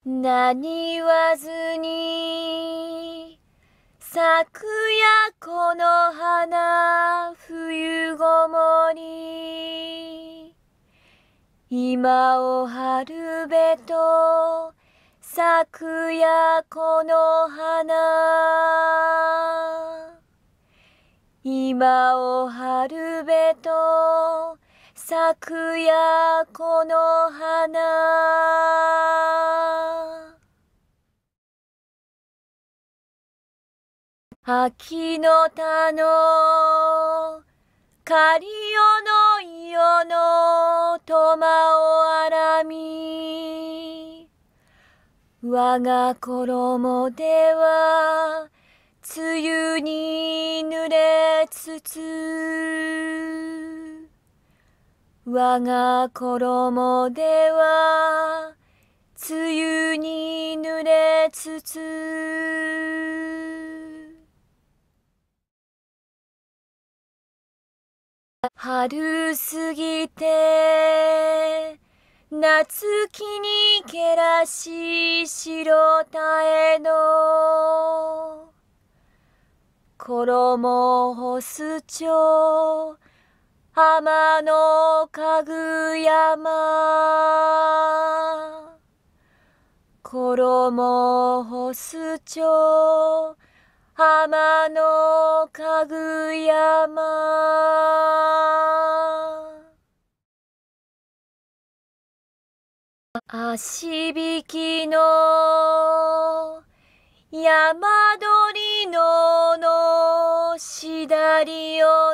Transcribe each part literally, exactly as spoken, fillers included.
何言わずに咲くやこの花冬ごもり。今を春べと咲くやこの花。今を春べと咲くやこの花。秋の田の狩夜の夜の苫をあらみ。我が衣では梅雨に濡れつつ。我が衣では梅雨に濡れつつ。春過ぎて夏木にけらし白鯛の衣干す町天のかぐ山。衣干す町天のかぐ山。足引きの山鳥ののしだりよ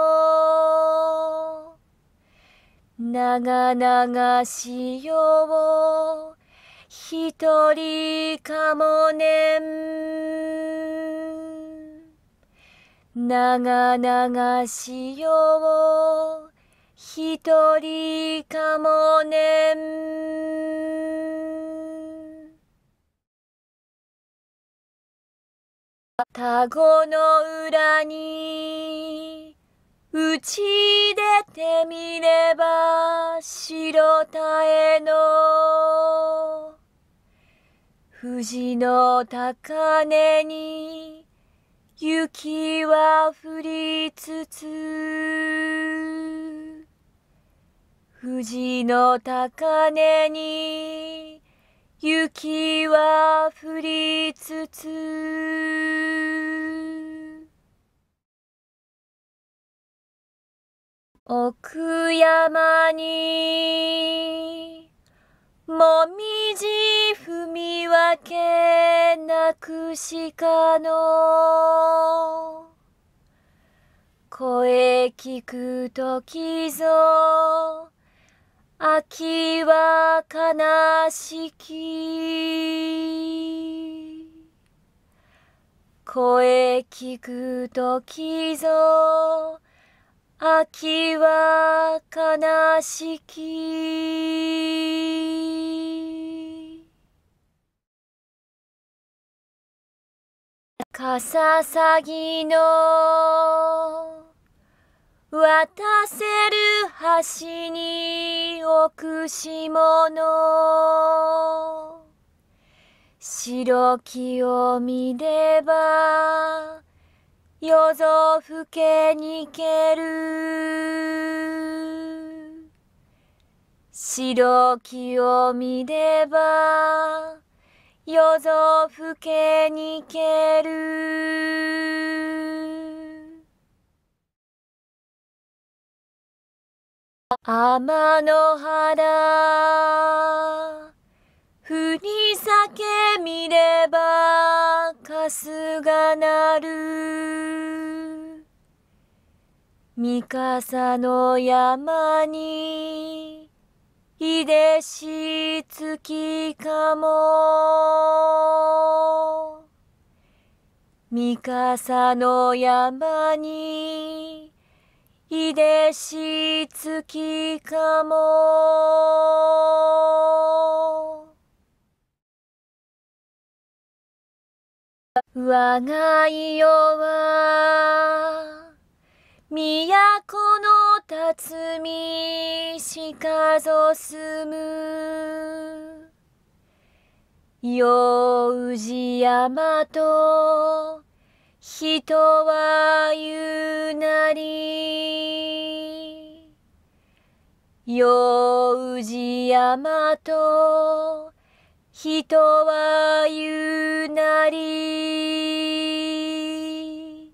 の長々しよう一人かもねん。長々しよう一人かもねん。田子の裏に打ち出てみれば白鯛の富士の高根に雪は降りつつ。富士の高根に雪は降りつつ。奥山にもみじ踏み分けなくしかの声聞くときぞ秋は悲しき。声聞くときぞ秋は悲しき。かささぎの渡せる橋に置くし物。白きを見れば夜ぞふけにける。白きを見れば夜ぞふけにける。天の原ふりさけ見ればかすがなる。三笠の山にいでし月かも。三笠の山にいでし月かも。我が家は都の辰巳しかぞ住む。 ようじ山と人は言うなり。ようじ山と人は言うなり。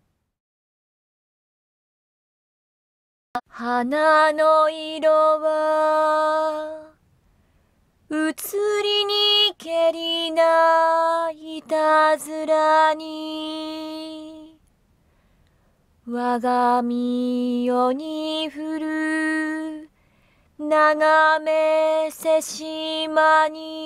花の色は移りにけりないたずらに。我が身世に降る眺めせしま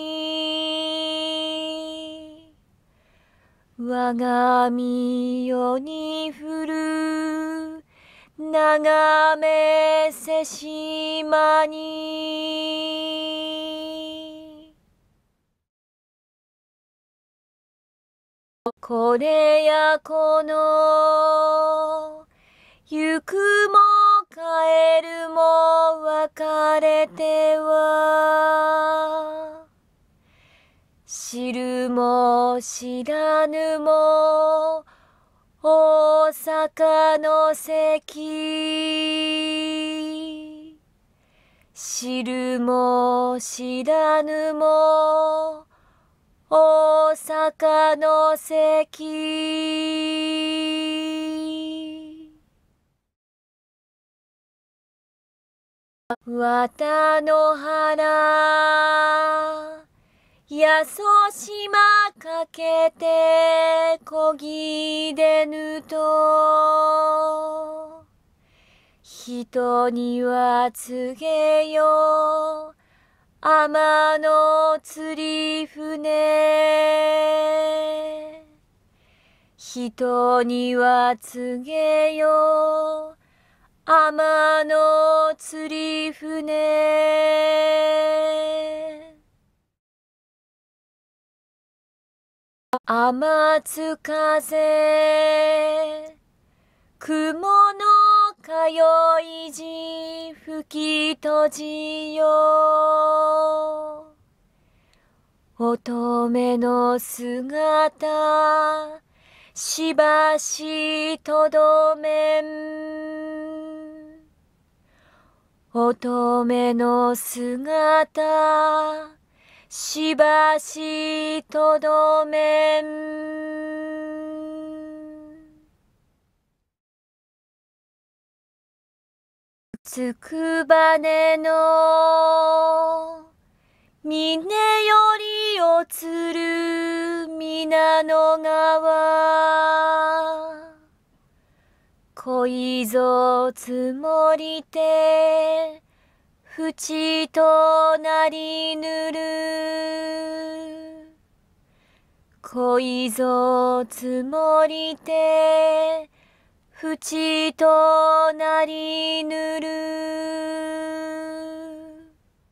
に。我が身世に降る眺めせしまに。これやこの行くも帰るも別れては、知るも知らぬも大阪の関。知るも知らぬも大阪の関。綿の原やそしまかけてこぎでぬと、人には告げよ天の釣り船。人には告げよ天の釣り船。雨つ風雲の通いじ吹き閉じよ。乙女の姿しばしとどめん。乙女の姿しばしとどめん。つくばねの峰よりおつる皆の川。恋ぞ積もりて縁となりぬる。恋ぞ積もりて縁となりぬる。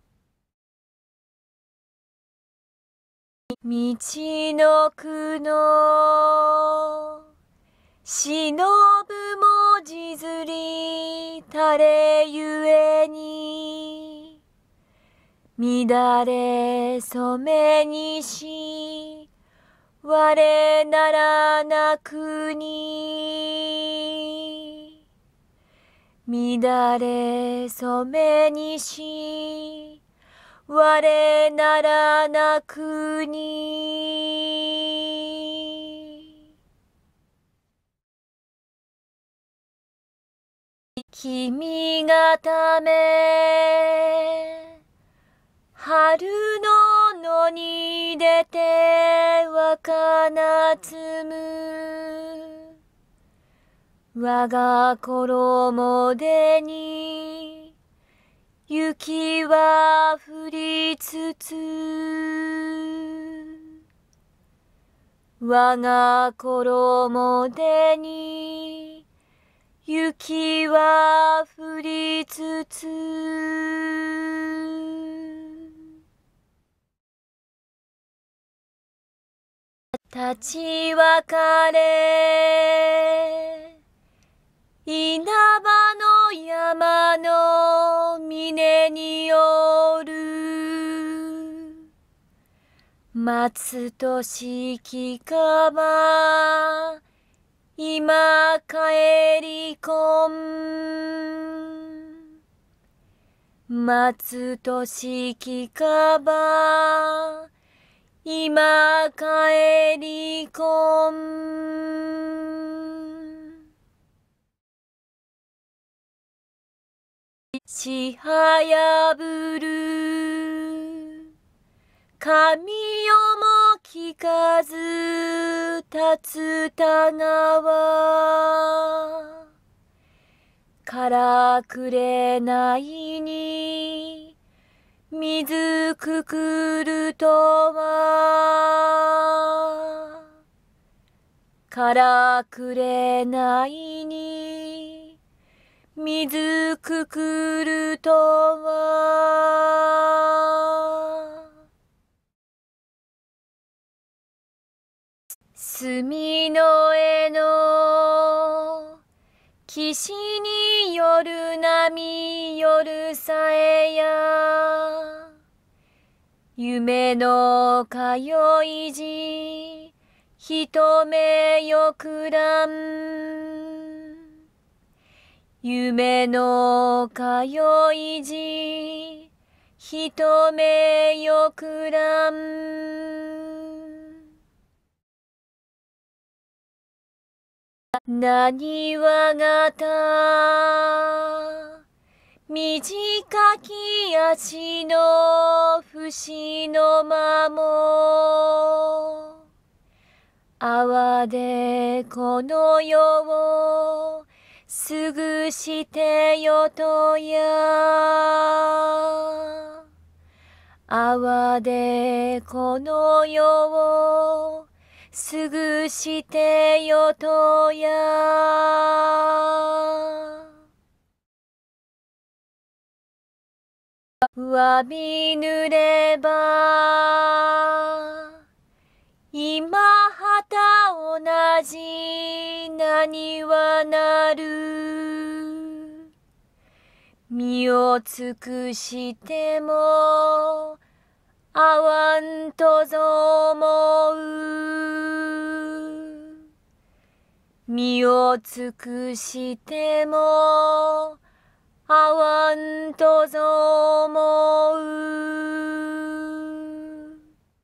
道のくの忍ぶ文字ずり垂れゆえに。乱れ染めにし我ならなくに。乱れ染めにし我ならなくに。君がため春の野に出て若夏む。我が衣でに雪は降りつつ。我が衣でに雪は降りつつ。立ち別れ稲葉の山の峰におる。 松としきかば今帰りこん。松としきかば今帰りこん。しはやぶる神よも聞かず立つた川からくれないに水くくるとはからくれないに水くくるとは墨の絵の岸に夜波夜さえや夢の通いじ一目よくらん夢の通いじ一目よくらんなにわがた短き足の節の間も泡でこの世をすぐしてよとや泡でこの世をすぐしてよとやわびぬれば今旗同じ何はなる身を尽くしてもあわんとぞ思う身を尽くしてもあわんとぞ思う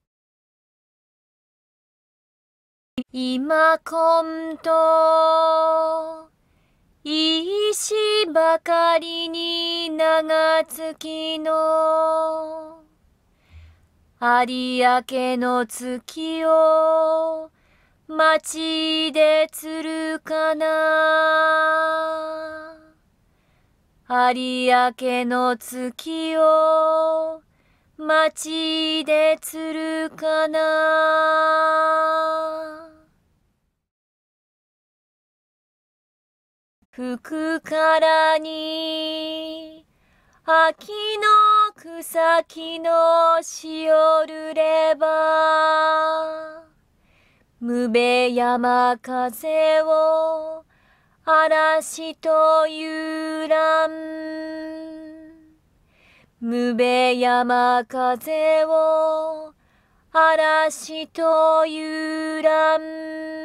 今こんといいしばかりに長月の有明の月を町で釣るかな有明の月を町で釣るかな吹くからに秋の草木のしおるればむべ山風を嵐とゆらんむべ山風を嵐とゆらん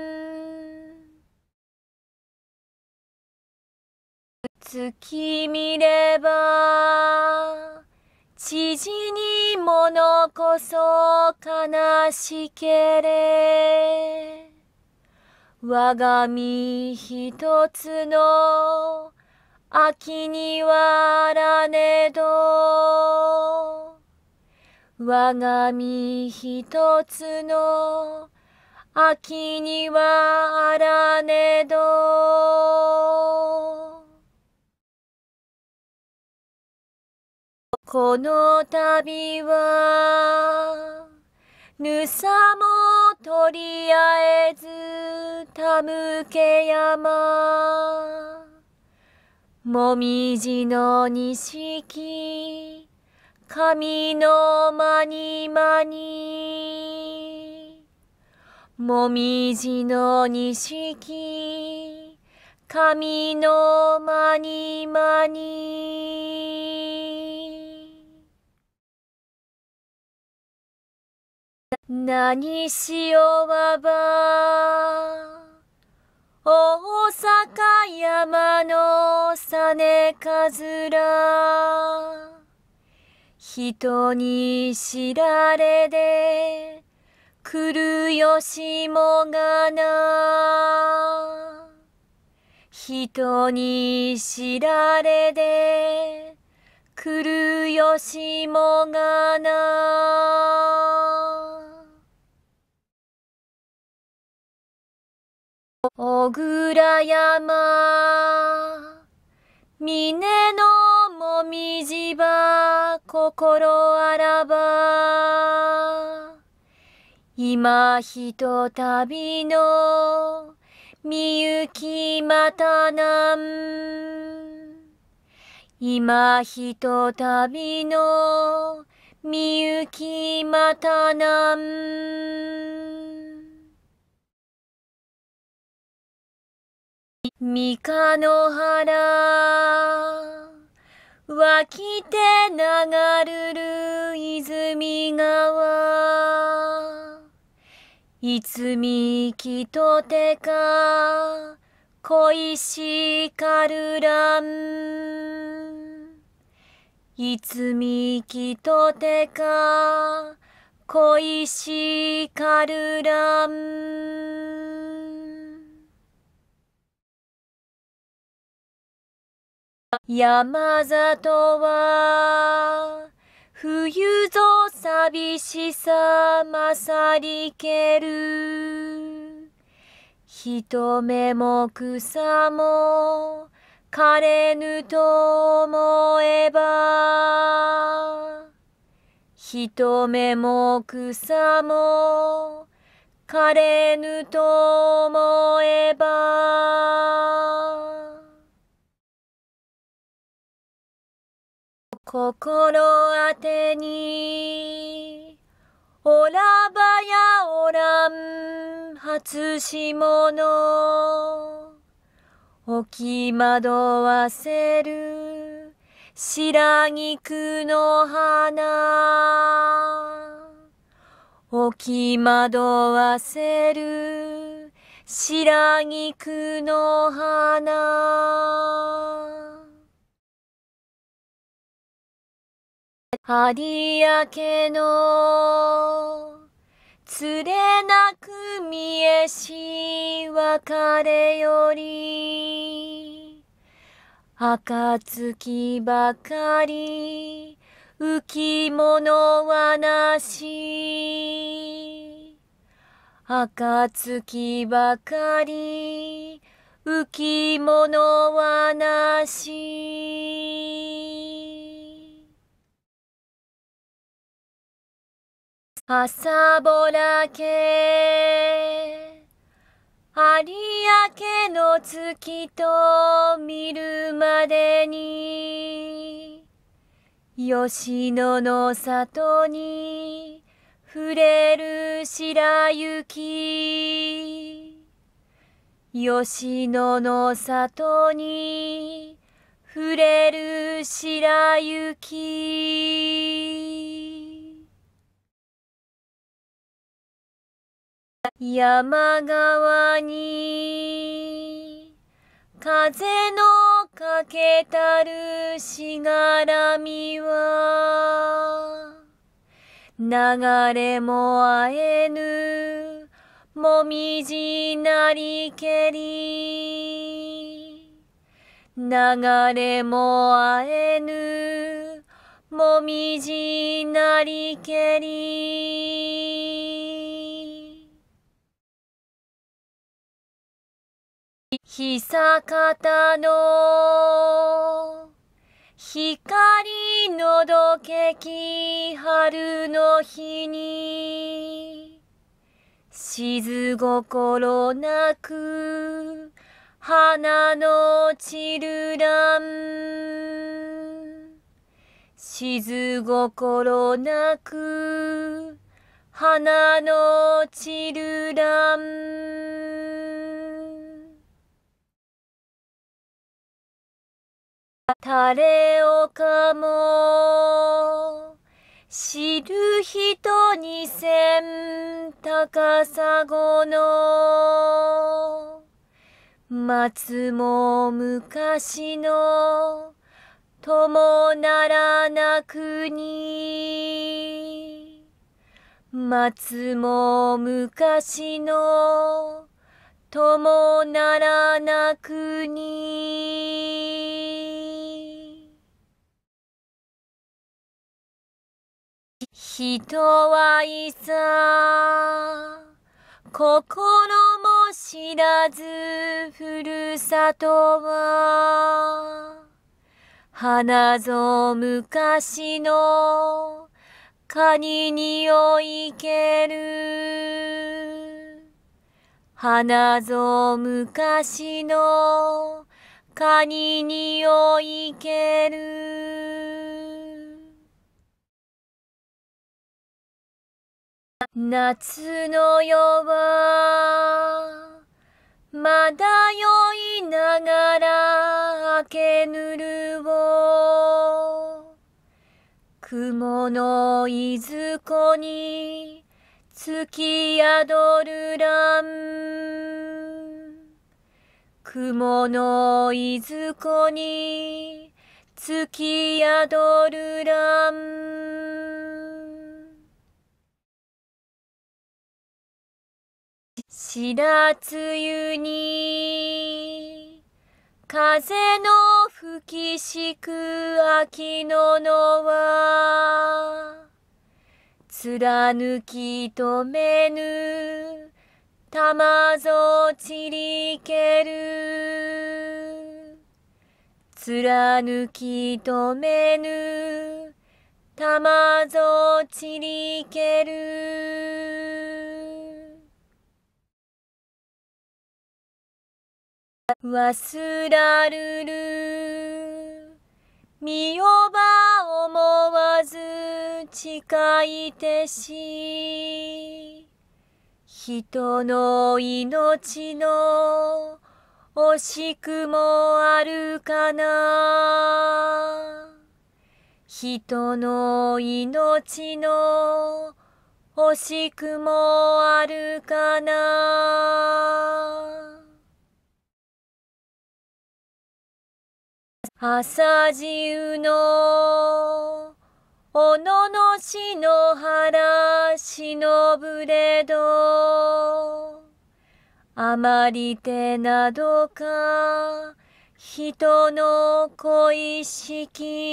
月見れば知事にものこそ悲しけれ我が身一つの秋にはあらねど我が身一つの秋にはあらねどこの旅はぬさもとりあえずたむけ山もみじの錦神のまにまにもみじの錦神のまにまに何しよわば大阪山の実かずら人に知られで来るよしもがな人に知られで来るよしもがな小倉山峰のもみじば心あらば今ひとたびのみゆきまたなん今ひとたびのみゆきまたなん三日の原湧きて流るる泉川いつみきとてか恋しかるらんいつみきとてか恋しかるらん山里は冬ぞ寂しさ勝りける人目も草も枯れぬと思えば人目も草も枯れぬと思えば心当てにおらばやおらん初霜の置き惑わせる白菊の花置き惑わせる白菊の花有明のつれなく見えし別れより暁ばかり浮物はなし暁ばかり浮物はなし朝ぼらけ有明の月と見るまでに吉野の里に触れる白雪吉野の里に触れる白雪山側に風のかけたるしがらみは流れもあえぬもみじなりけり流れもあえぬもみじなりけり久方の光のどけき春の日に静心なく花の散るらん静心なく花の散るらん垂れ岡も知る人にせん高砂の松も昔の友ならなくに松も昔の友ならなくに人はいさ心も知らずふるさとは花ぞ昔のカニにおいける花ぞ昔のカニにおいける夏の夜はまだ酔いながら明けぬるを雲のいずこに月宿るらん雲のいずこに月宿るらん白露に風の吹きしく秋の野は貫き止めぬ玉ぞちりける貫き止めぬ玉ぞちりける忘らるる見よば思わず誓いてし人の命の惜しくもあるかな人の命の惜しくもあるかな朝露のおののしの原しのぶれどあまりてなどか人の恋し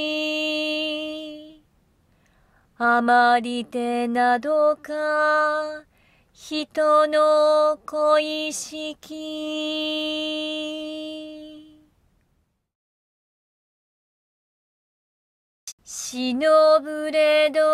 きあまりてなどか人の恋しきしのぶれど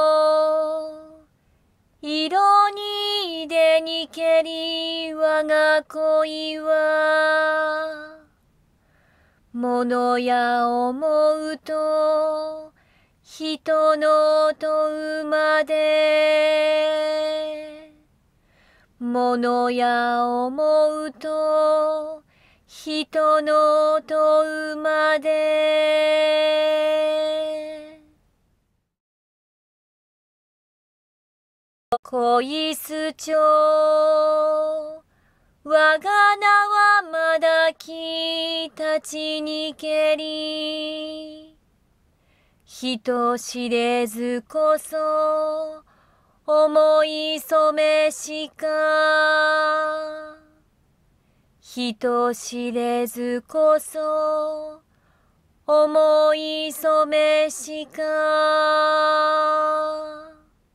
色にでにけり我が恋は物や思うと人の問うまで物や思うと人の問うまで恋すちょ我が名はまだき立ちにけり人知れずこそ思いそめしか人知れずこそ思いそめしか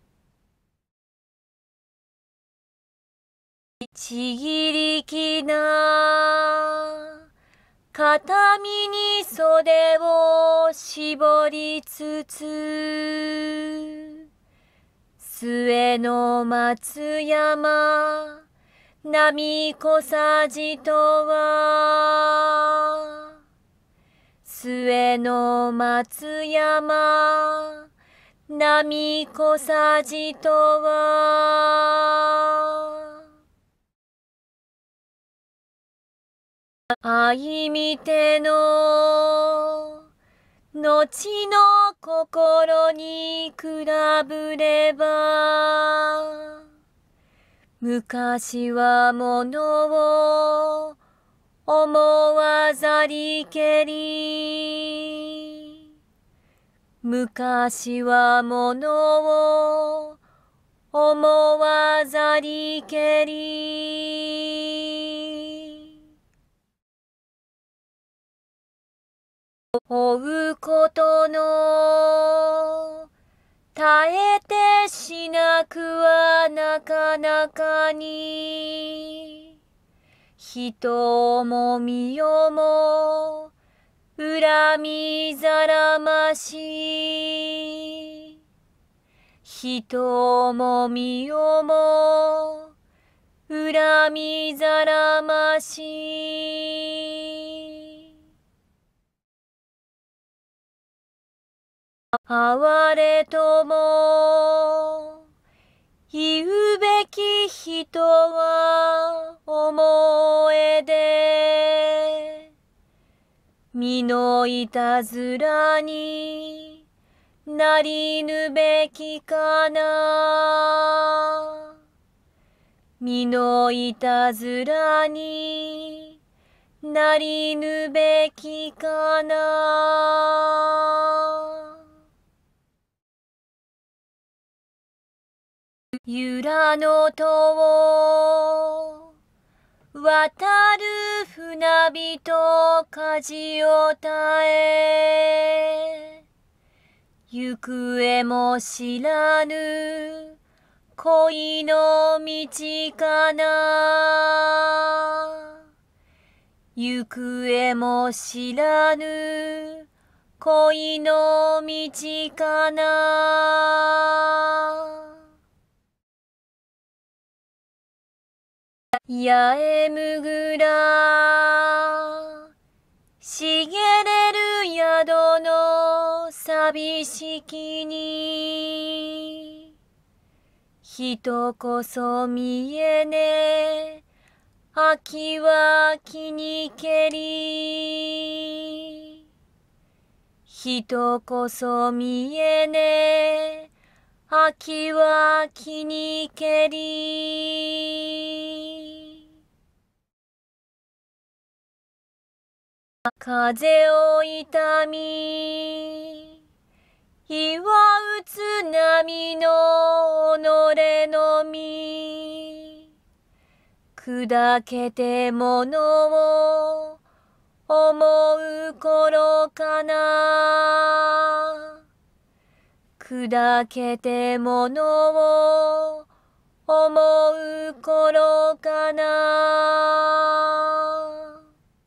ちぎりきな片身に袖を絞りつつ末の松山波こさじとは末の松山波こさじとはあいみての後の心に比べれば、昔はものを思わざりけり。昔はものを思わざりけり。追うことの耐えてしなくはなかなかに、人も身をも恨みざらまし、人も身をも恨みざらまし、哀れとも言うべき人は思えで、身のいたずらになりぬべきかな。身のいたずらになりぬべきかな。ゆらの戸を渡る船人舵を絶え、行方も知らぬ恋の道かな。行方も知らぬ恋の道かな。八重むぐら茂れる宿の寂しきに、人こそ見えね秋は気にけり。人こそ見えね秋は気にけり。風を痛み岩打つ波の己の身、砕けてものを思う頃かな。砕けてものを思う頃かな。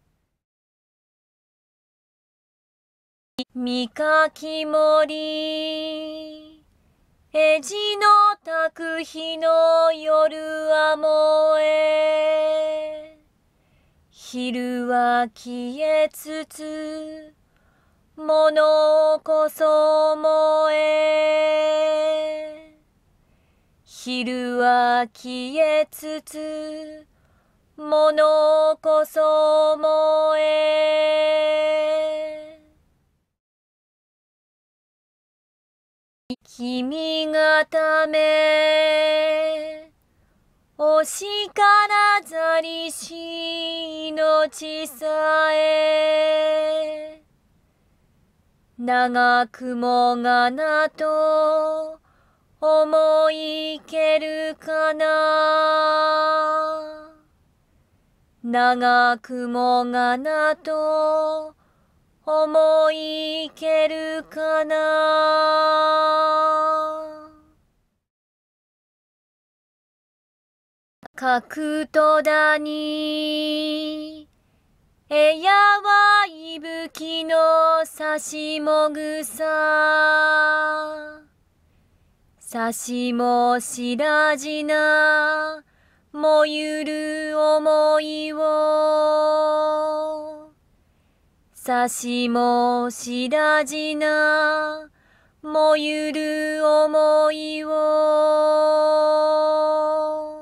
三かき森えじのたく日の夜は燃え、昼は消えつつ物こそ燃え、昼は消えつつ物こそ燃え、君がためお叱らざりし命さえ、長くもがなと思いけるかな。長くもがなと思いけるかな。角とだにえやはいぶきのさしもぐさ、さしもしらじなもゆる思いを、さしもしらじなもゆる思いを、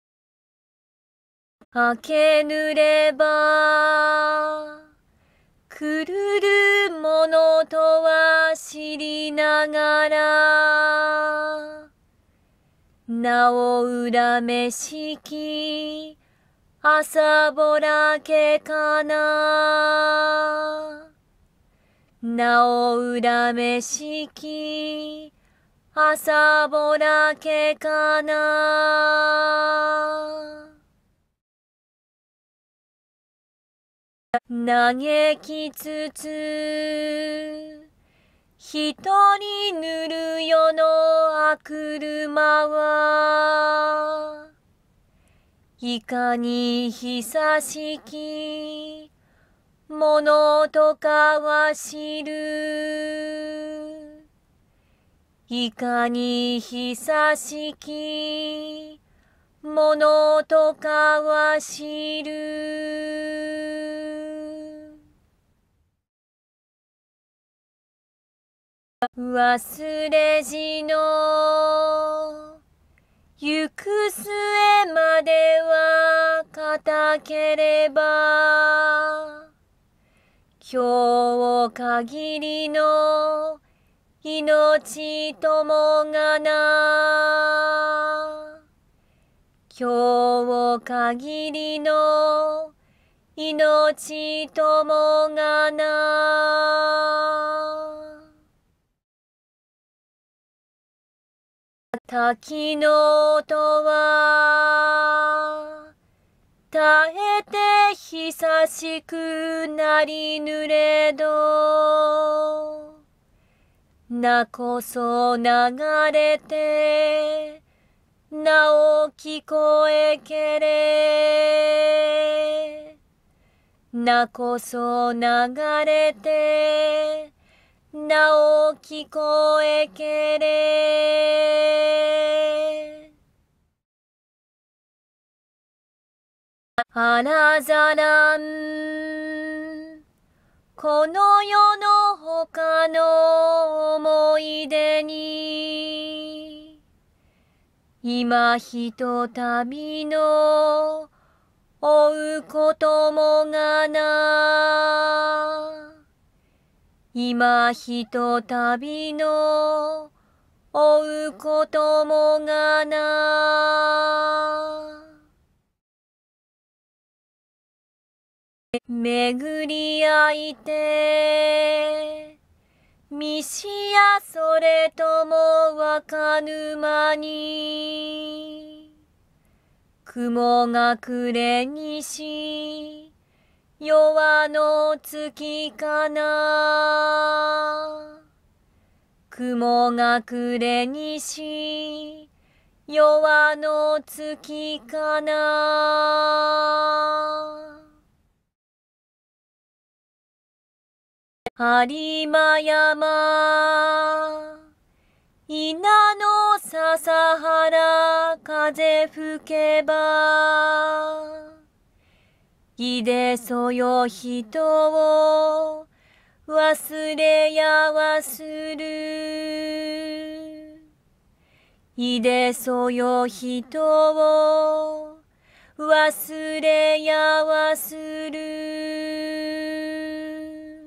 明けぬればくるるものとは知りながら、なお恨めしき朝ぼらけかな。なお恨めしき朝ぼらけかな。嘆きつつ一人塗る世のあ車はいかに久しきものとかは知る。いかに久しきものとかは知る。忘れじの行く末までは固ければ、今日限りの命ともがな。今日限りの命ともがな。滝の音は絶えて久しくなりぬれど、なこそ流れてなお聞こえけれ。なこそ流れてなお聞こえけれ。あらざらんこの世の他の思い出に、今ひとたびの追うこともがな。今ひとたびの追うこともがな。巡り合いて見しやそれともわかぬ間に、雲が暮れにし夜の月かな。雲が暮れにし夜の月かな。有馬山稲の笹原風吹けば、いでそよ人を忘れやはする。いでそよ人を忘れやはする。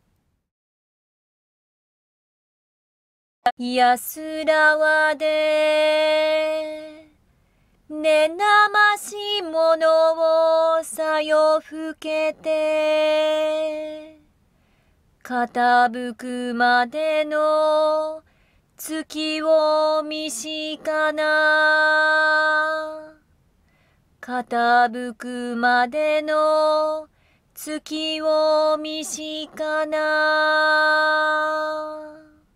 安らわでねなましものをさよふけて、傾くまでの月を見しかな。傾くまでの月を見しかな。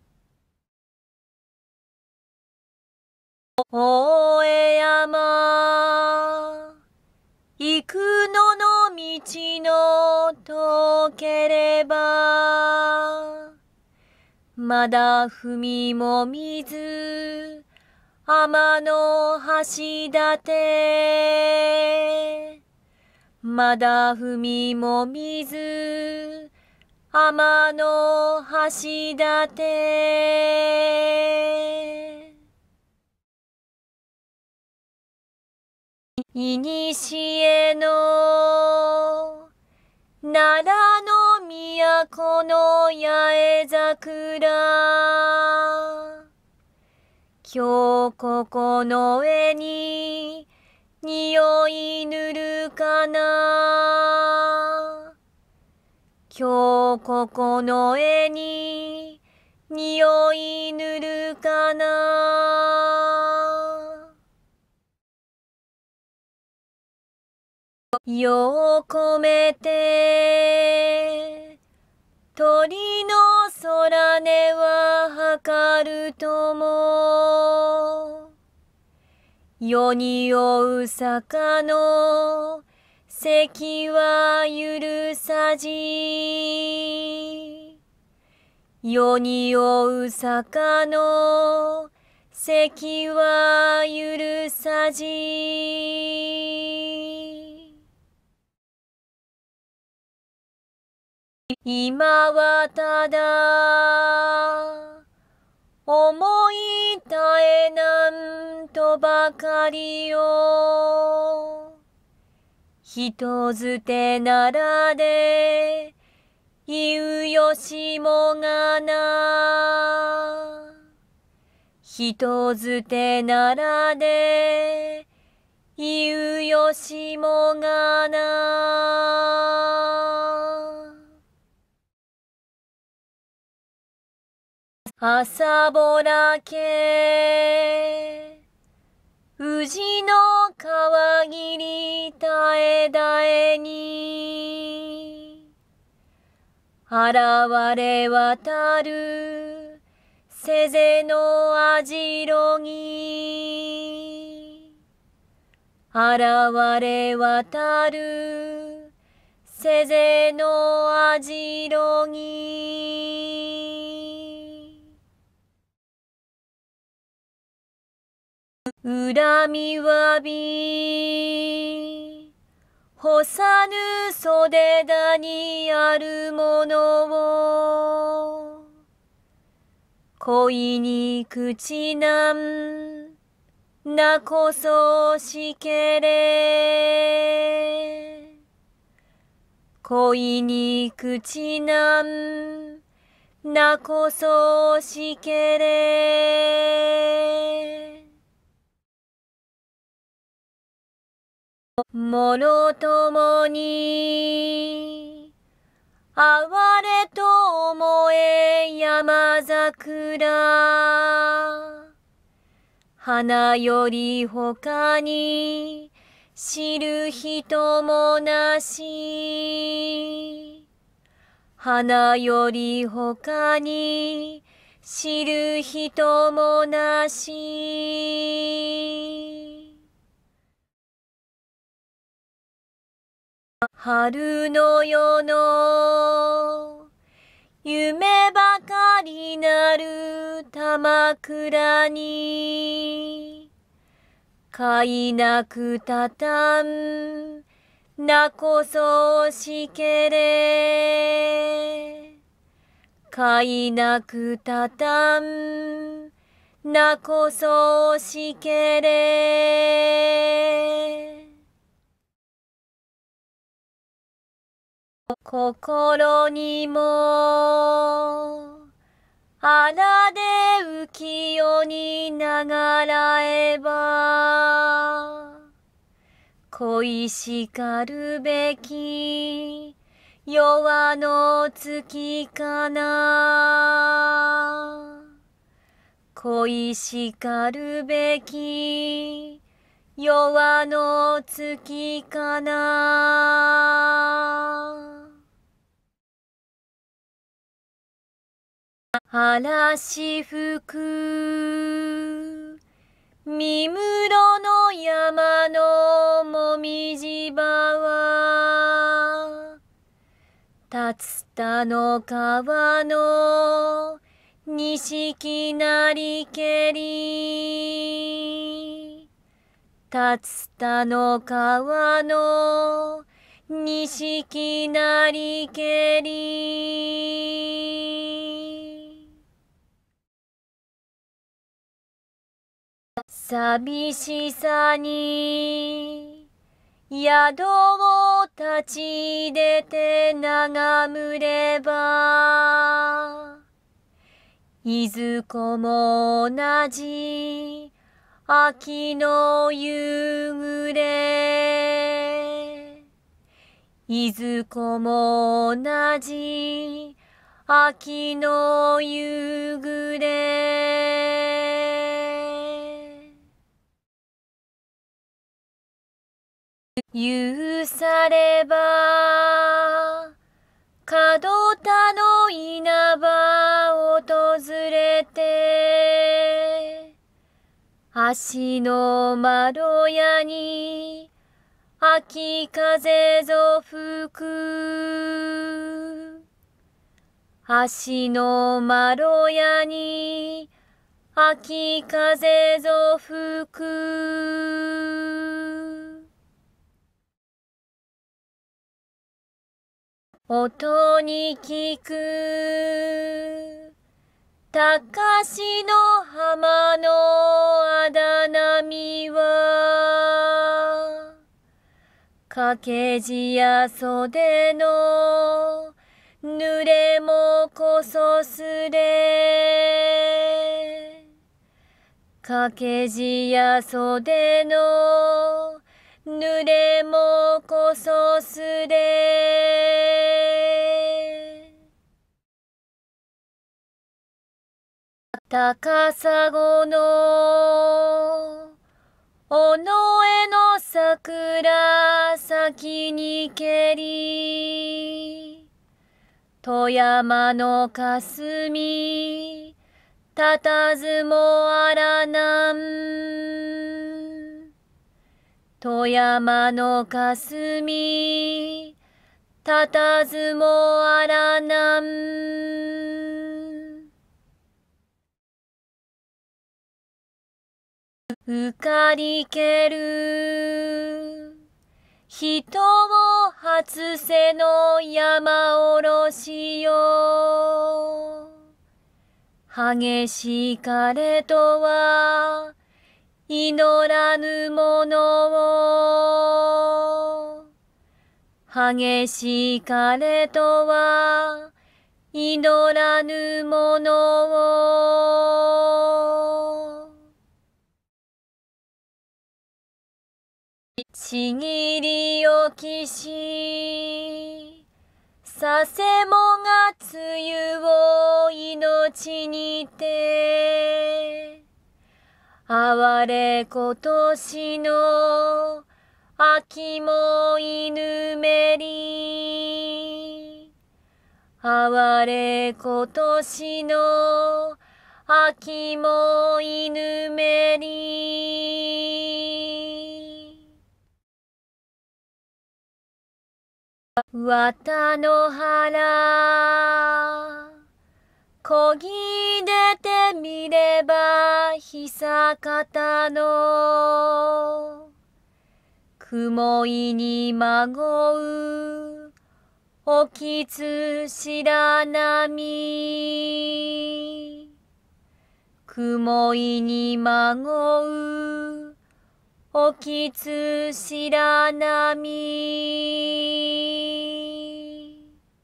大江山行くのの道の遠ければ、まだ踏みもみず天の橋立。まだ踏みもみず天の橋立。いにしえの奈良のはこの八重桜。今日ここの上に匂い塗るかな。今日ここの絵に匂い塗るかな。世を込めて鳥の空音は測るとも。世に追う坂の関は許さじ。世に追う坂の関は許さじ。今はただ思い絶えなんとばかりよ。人づてならで言うよしもがな。人づてならで言うよしもがな。朝ぼらけ宇治の川霧絶え絶えに現れ渡るせぜのあじろぎ。現れ渡るせぜのあじろぎ。恨みわび干さぬ袖田にあるものを恋に口なんなこそしけれ。恋に口なんなこそしけれ。もろともに哀れと思え山桜。花より他に知る人もなし。花より他に知る人もなし。春の夜の夢ばかりなる玉倉にかいなくたたんなこそしけれ。かいなくたたんなこそしけれ。心にもあらで浮世に流らえば恋しかるべき夜の月かな。恋しかるべき夜の月かな。嵐吹く三室の山のもみじ場は竜田の川の錦なりけり。竜田の川の錦なりけり。寂しさに宿を立ち出て眺むれば、いずこも同じ秋の夕暮れ。いずこも同じ秋の夕暮れ。許されば門田の稲葉訪れて、足の窓屋に秋風ぞ吹く。足の窓屋に秋風ぞ吹く。音に聞く高しの浜のあだなみは、掛け字や袖の濡れもこそすれ。掛け字や袖の濡れもこそすれ。高砂の尾上の桜咲きにけり、富山の霞たたずもあらなん。富山の霞たたずもあらなん。浮かりける人を初瀬の山おろしよ。激しかれとは祈らぬものを。激しかれとは祈らぬものを。ちぎりおきしさせもが梅雨を命にて、哀れ今年の秋も犬めり。哀れ今年の秋も犬めり。綿の原こぎ出てみれば久方の雲井にまごうおきつ白波。雲井にまごうおきつ白波。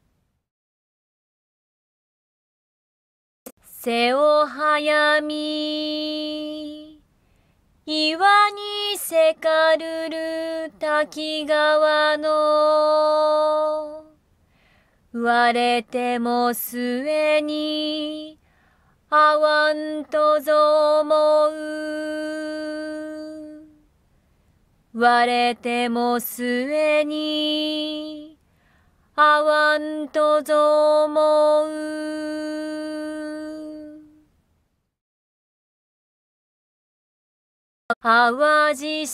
瀬を早み岩にせかるる滝川の、割れても末にあわんとぞ思う。割れても末にあわんとぞ思う。淡路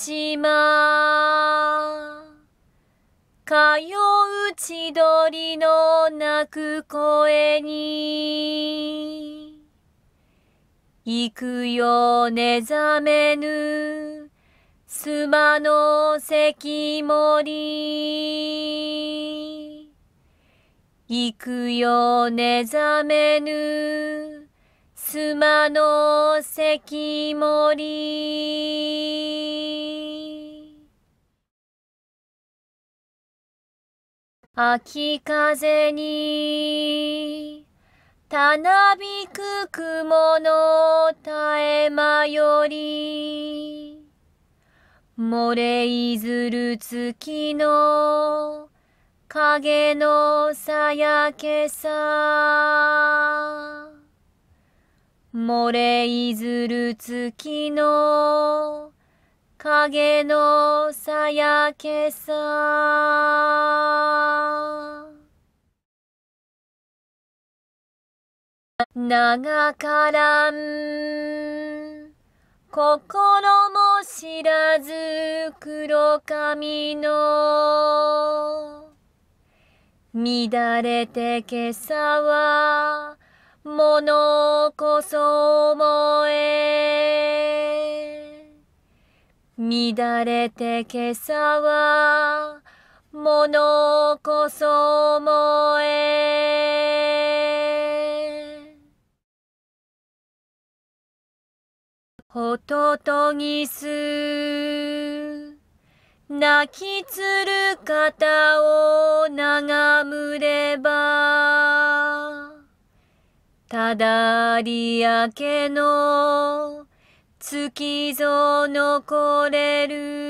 島通う千鳥の鳴く声に、行くよ寝覚めぬ須磨の関森。行くよ寝覚めぬ須磨の関森。 秋風にたなびく雲の絶え間より、漏れいずる月の影のさやけさ。漏れいずる月の影のさやけさ。長からん心も知らず黒髪の乱れて今朝は物こそ思え。乱れて今朝は物こそ思え。ホトトギス泣きつる肩を眺むれば、ただり明けの月ぞ残れ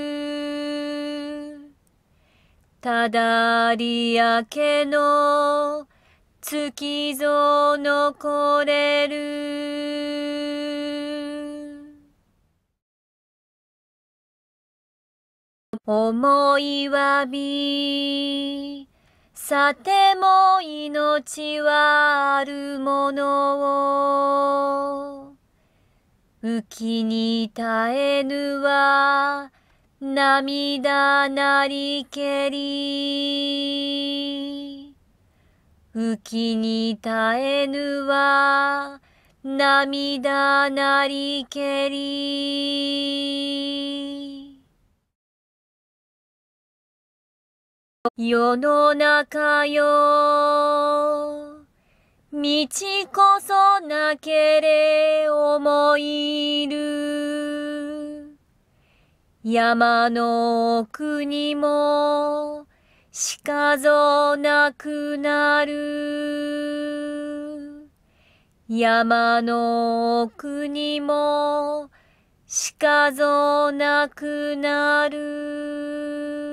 る。ただり明けの月ぞ残れる。思いわびさても命はあるものを、浮きに耐えぬは涙なりけり。浮きに耐えぬは涙なりけり。世の中よ道こそなけれ思いる。山の奥にも鹿ぞなくなる。山の奥にも鹿ぞなくなる。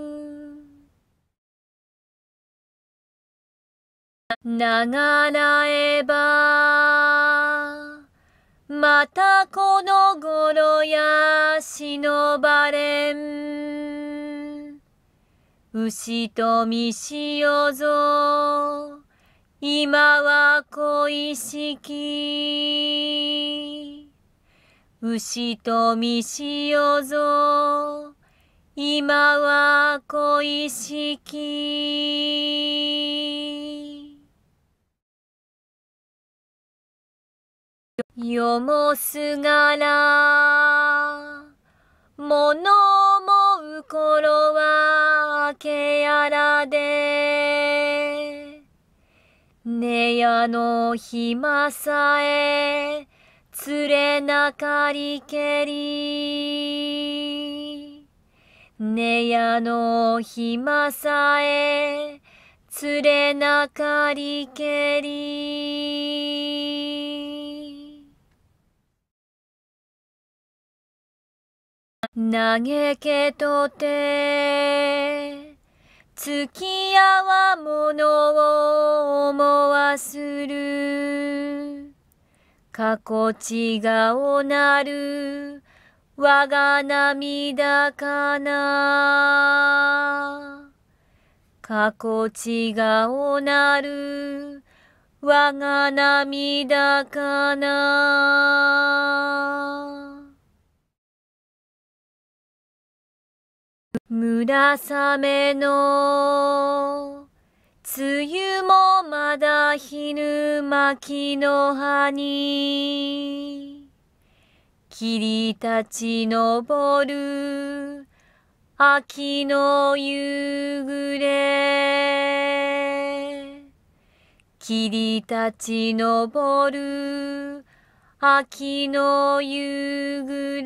流らえばまたこの頃や忍ばれん。牛とみしよぞ今は恋しき。牛とみしよぞ今は恋しき。よもすがら物思う頃は明けやらで、寝屋の暇さえつれなかりけり。寝屋の暇さえつれなかりけり。嘆けとて月夜は物を思わする。かこちがおなる我が涙かな。かこちがおなる我が涙かな。村雨の梅雨もまだひぬまきの葉に、霧立ち昇る秋の夕暮れ。霧立ち昇る秋の夕暮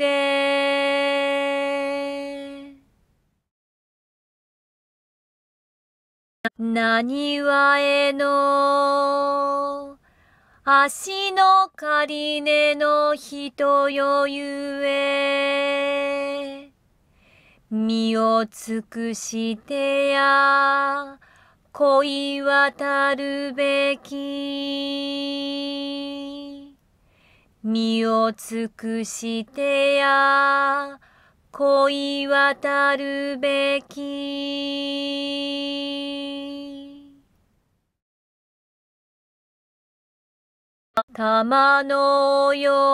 れ。 なにわへの足の仮根の人よゆえ、身を尽くしてや恋渡るべき。身を尽くしてや恋渡るべき。玉の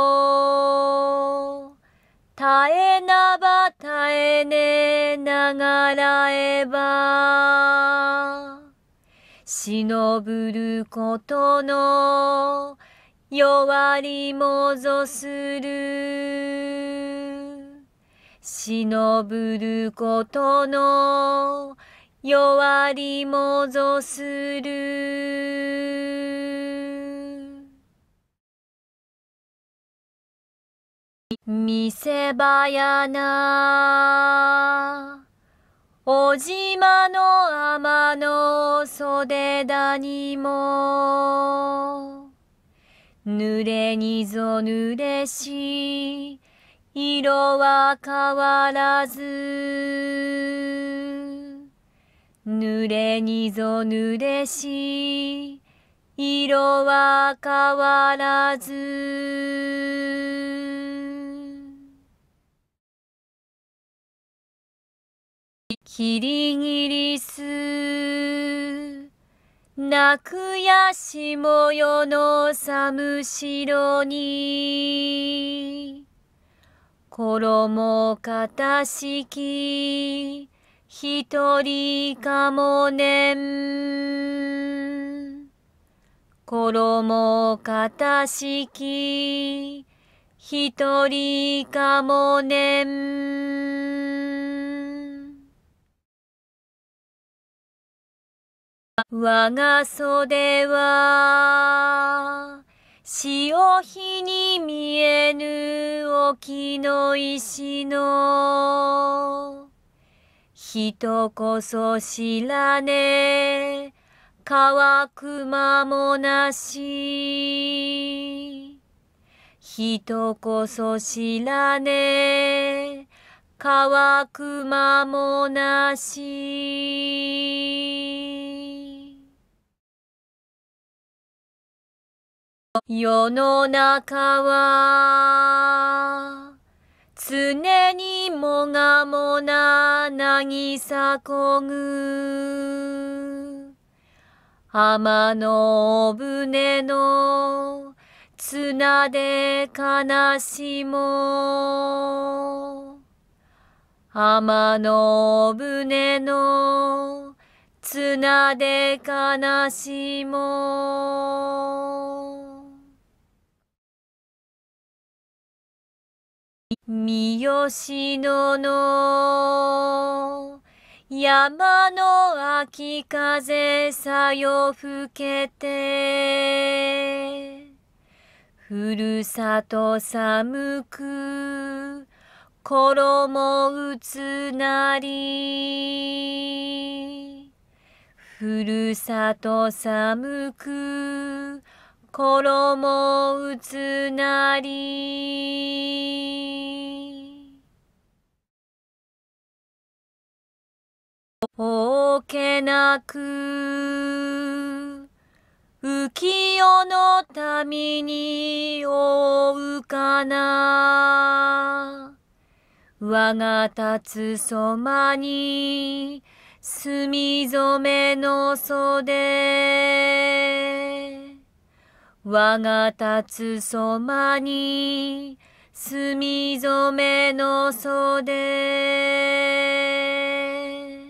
よ絶えなば絶えねながらえば、忍ぶることの弱りもぞする。忍ぶることの弱りもぞする。見せ場やなおじまの天の袖だにも、濡れにぞ濡れし色は変わらず、濡れにぞ濡れし色は変わらず。キリギリス泣くやしもよの寒城に、衣かしき一人かもねん。衣かしき一人かもねん。我が袖は潮干に見えぬ沖の石の、人こそ知らね乾く間もなし。人こそ知らね乾く間もなし。世の中は常にもがもな渚こぐ、天の船の綱で悲しも、天の船の綱で悲しも。三好野の山の秋風さよ吹けて、ふるさと寒く衣うつなり。ふるさと寒く衣うつなり。おけなく浮世の民に覆うかな。我が立つそまに墨染めの袖。我が立つそまに墨染めの袖。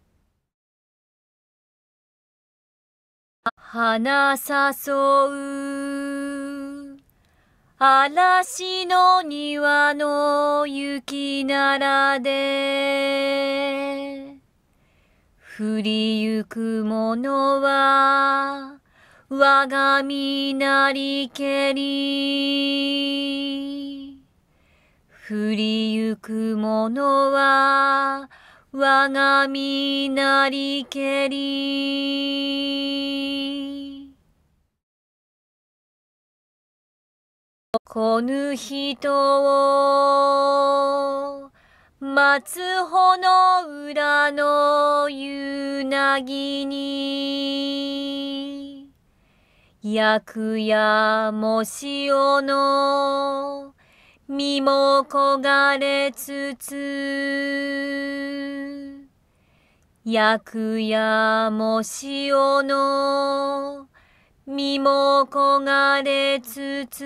花誘う嵐の庭の雪ならで、降りゆくものは我が身なりけり。降りゆくものは我が身なりけり。こぬ人を松穂の裏の夕なぎに、薬やもしおの身も焦がれつつ、薬やもしおの身も焦がれつつ、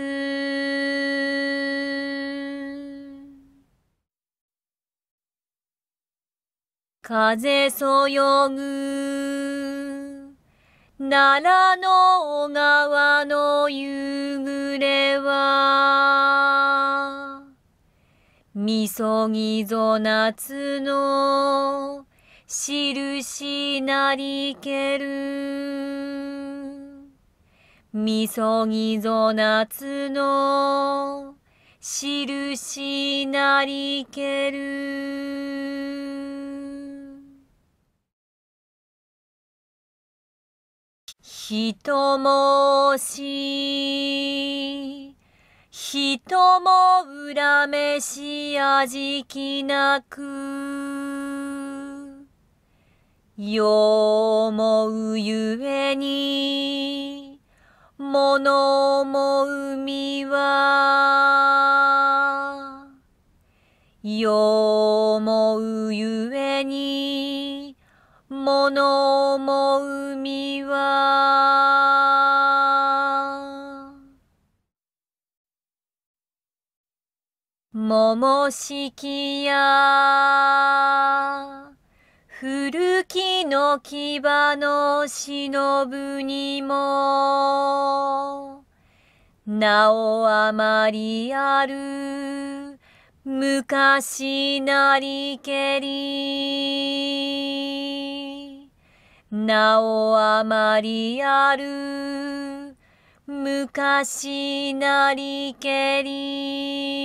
風そよぐ奈良の小川の夕暮れは、みそぎぞ夏の印なりける。みそぎぞ夏の印なりける。人もし、人も恨めしやじきなく、ようもうゆえに、物思うみは、ようもうゆえに、物思うみは、桃敷や古きの牙の忍ぶにも、なおあまりある昔なりけり。なおあまりある昔なりけり。